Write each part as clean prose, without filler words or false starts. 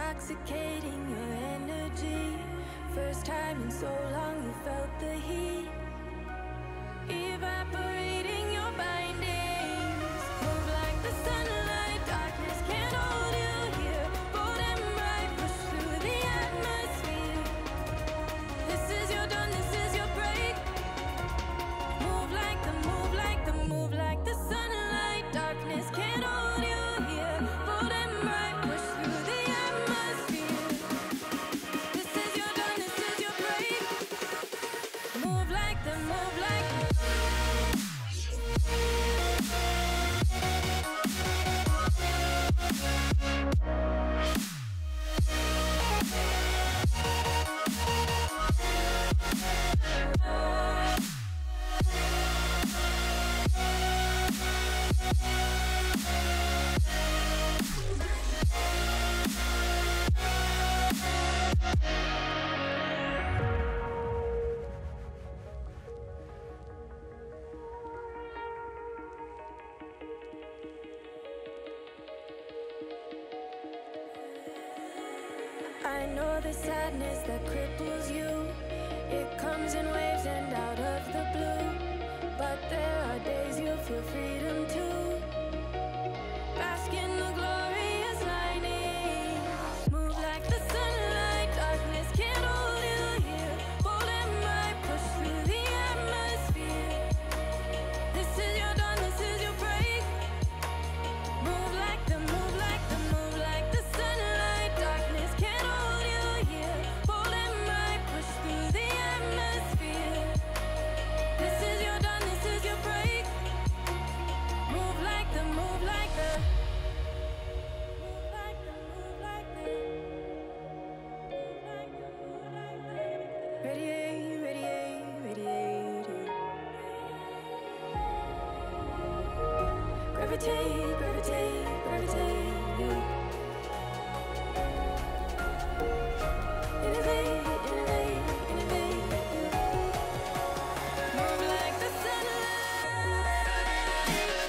intoxicating your energy. First time in so long you felt the heat evaporating your bindings. Move like the sunlight, darkness can't hold you here. Bold and bright, push through the atmosphere. This is your dawn, this is your break. Move like the, move like the, move like the sunlight, darkness can't hold you here. Bold and bright, push through the atmosphere. This is your dawn, this is your break. Move like the, move like the. I know the sadness that cripples you. It comes in waves and out of the blue. But there are days you feel freedom too. Bask in the glorious lightning. Move like the sunlight, darkness can't hold you here. Bold and bright, push through the atmosphere. This is your dawn, this is your break. Move like the, move like the, move like the sunlight, darkness can't hold you here. Bold and bright, push through the atmosphere. This is your dawn, this is your break. Move like the, move like the, move like the, move like the, move like the, move like the. Radiate, radiate, radiate. Gravitate, gravitate, gravitate. Innovate, innovate, innovate. Move like the sunlight.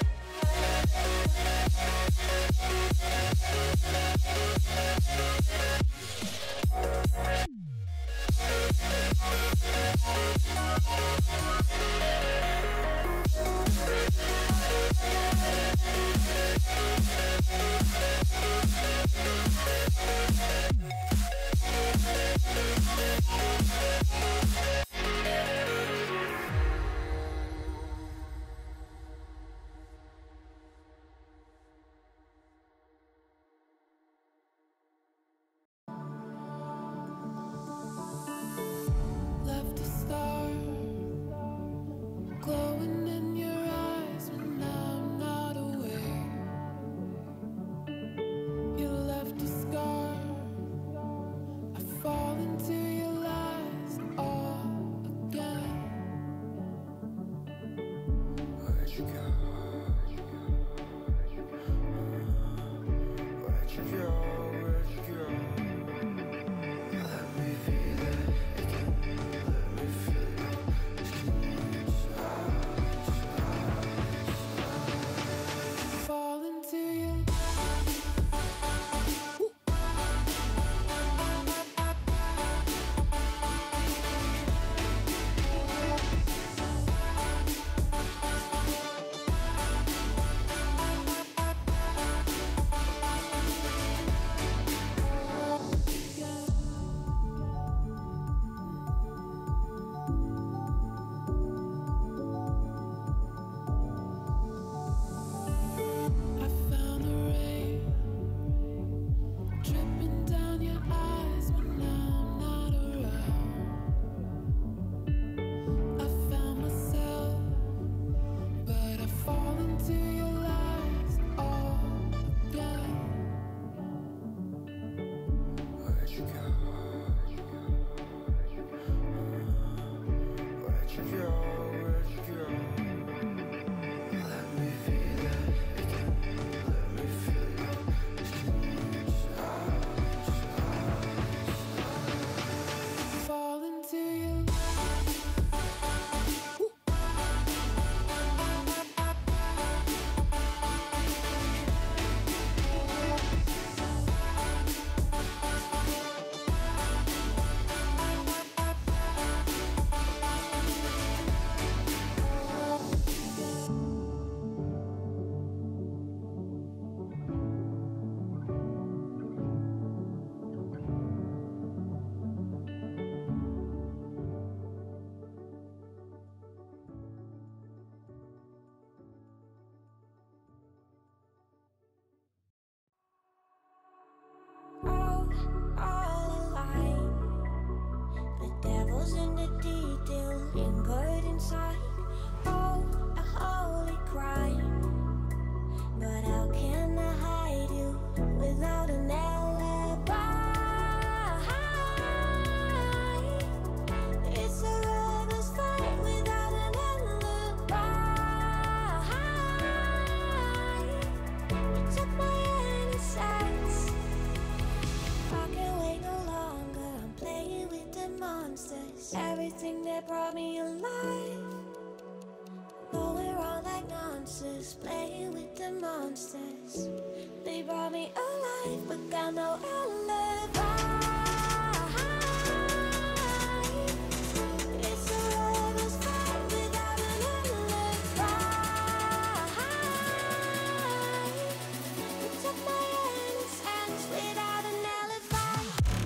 that brought me alive. Going around like monsters, playing with the monsters. They brought me alive, but got no alibi. It's a lover's fight without an alibi. It took my hands without an alibi.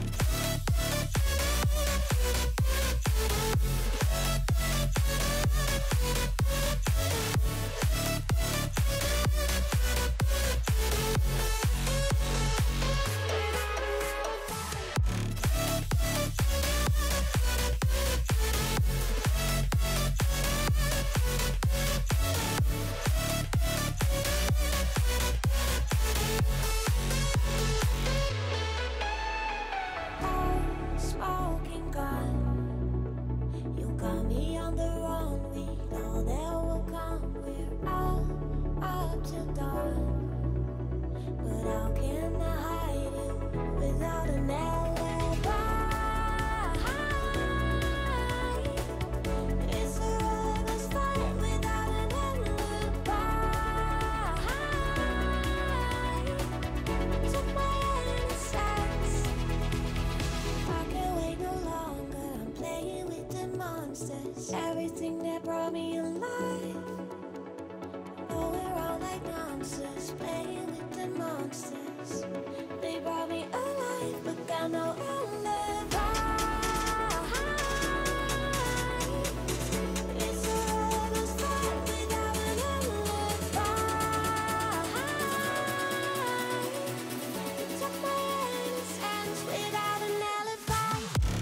Everything that brought me alive. Going around like monsters, playing with the monsters. They brought me alive, but got no alibi. It's a lover's fight without an alibi. It took my hands without an alibi.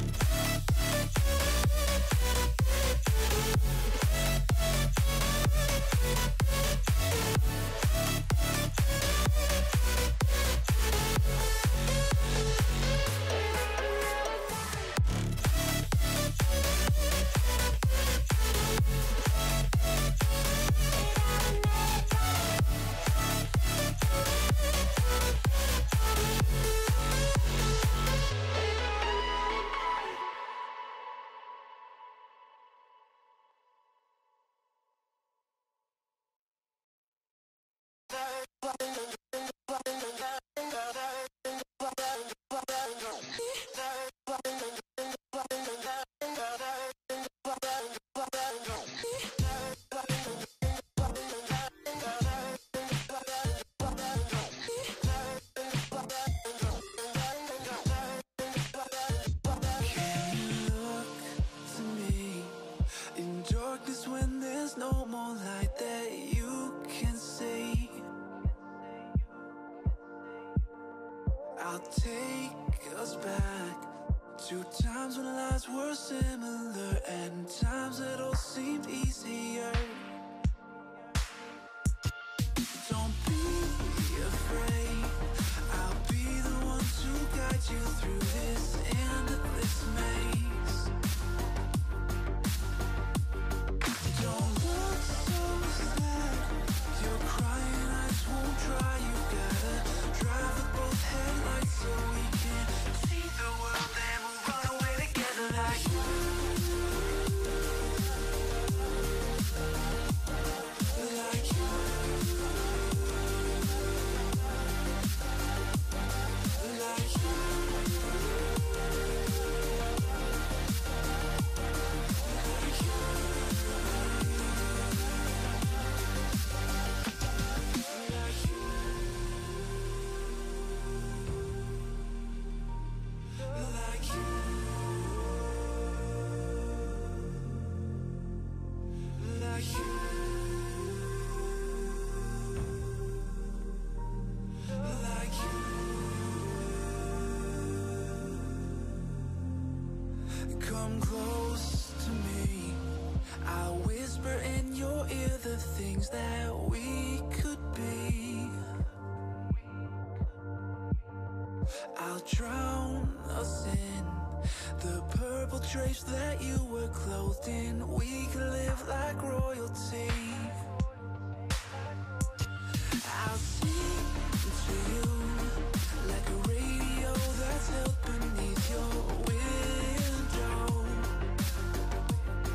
When there's no more light that you can see, I'll take us back to times when lives were similar and times that all seemed easier. Don't be afraid, I'll be the one to guide you through this endless maze. Don't look so sad, your crying eyes won't dry. You gotta drive with both headlights so we can see the world and we'll run away together like you. Like you. Like you. Come close to me, I'll whisper in your ear the things that we could be. I'll drown us in the purple drapes that you were clothed in. We could live like royalty. I'll sing to you like a radio that's held beneath your window.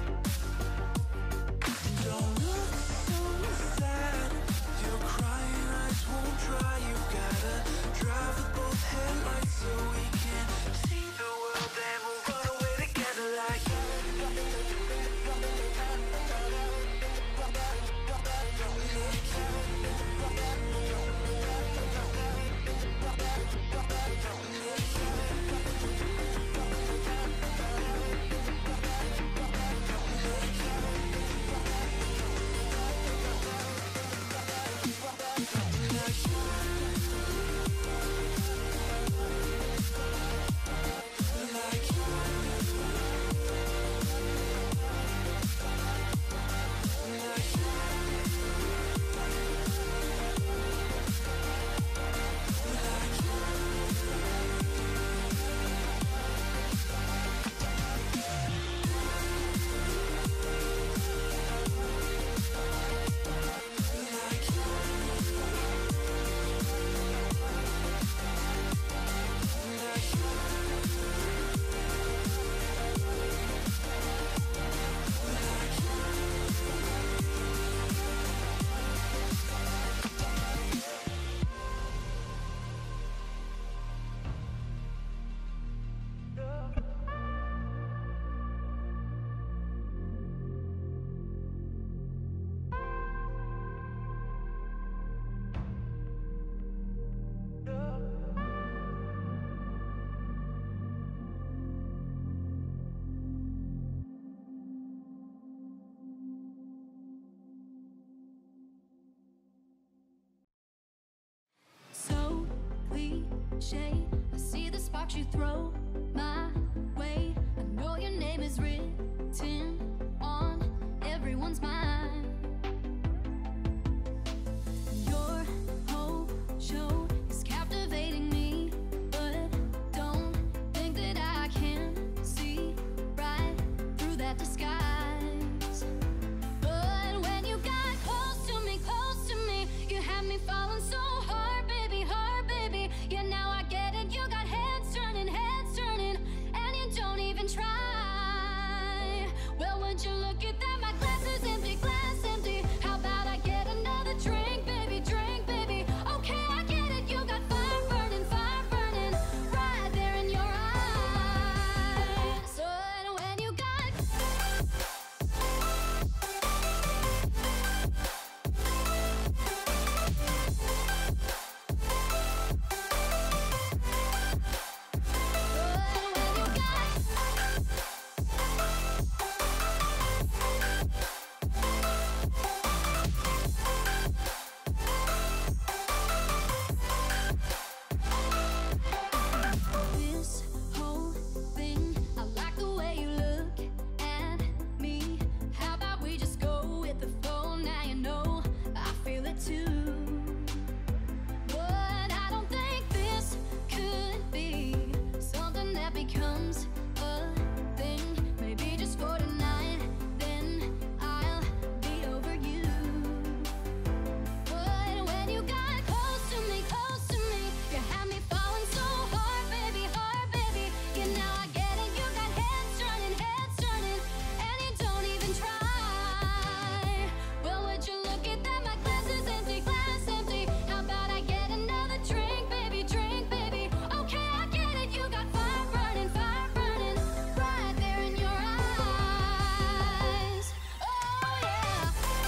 shade. I see the sparks you throw my way. I know your name is written on everyone's mind. Your whole show is captivating me, but don't think that I can see right through that disguise. But when you got close to me, you had me falling so hard, baby, yeah, now I get it. You got heads turning, and you don't even try. Well, would you look at that? My glass is empty, glass empty. How about I get another drink, baby, drink, baby? Okay, I get it. You got fire burning, right there in your eyes. So when you got this whole thing, I like the way you look at me. How about we just go with the flow? Now you know I feel it too. But I don't think this could be something that becomes a thing. Maybe just for tonight, then I'll be over you. But when you got close to me, you had me falling so hard, baby, yeah, now I get it. You got heads turning, and you don't even try. Well, would you look at that? My glass is empty, glass empty. How about I get another drink, baby, drink, baby? Okay, I get it. You got fire burning, right there in your eyes. Oh yeah.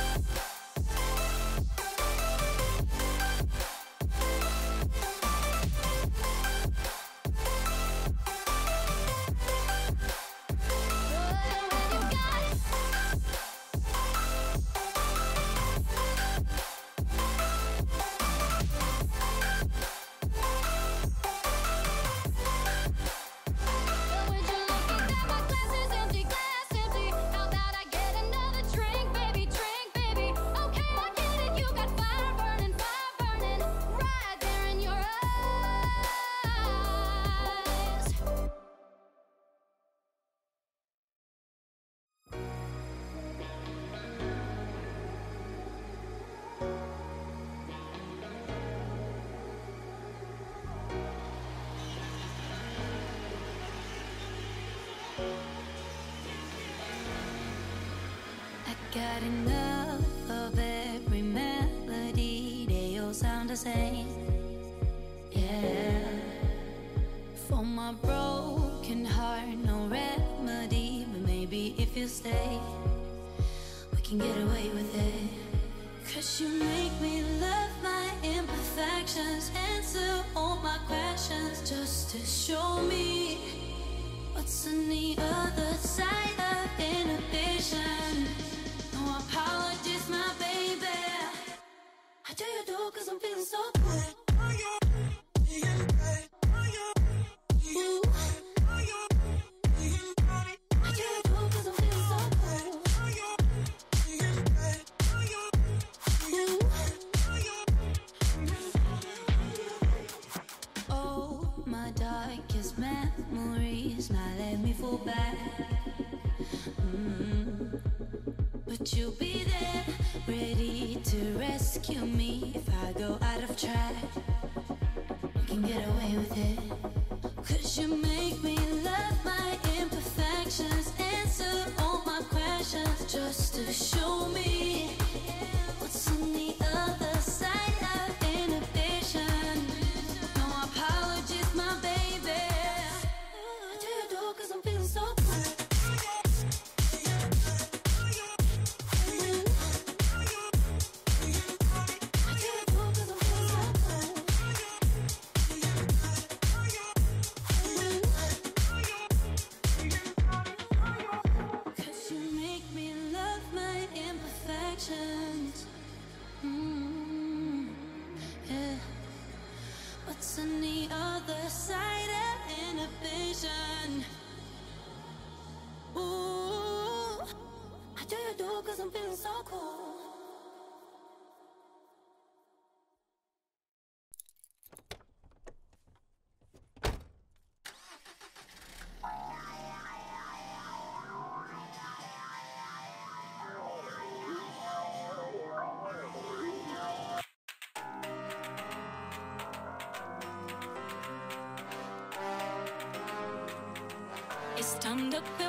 I got enough of every melody, they all sound the same. Yeah, for my broken heart, no remedy. But maybe if you stay, we can get away with it. 'Cause you make me love my imperfections, answer all my questions, just to show me what's on the other side of inhibition. No apologies, my baby. How do you do? 'Cause I'm feeling so good. Ooh. How do you do? 'Cause I'm feeling so good. Ooh. Oh, my darkest memories now let me fall back. But you'll be there, ready to rescue me if I go out of track. You can get away with it. 'Cause you make me love my imperfections, answer all my questions, just to show me what's on the other side of inhibition. No apologies, my baby. How do you do? 'Cause I'm feeling so good. What's on the other It's time to go.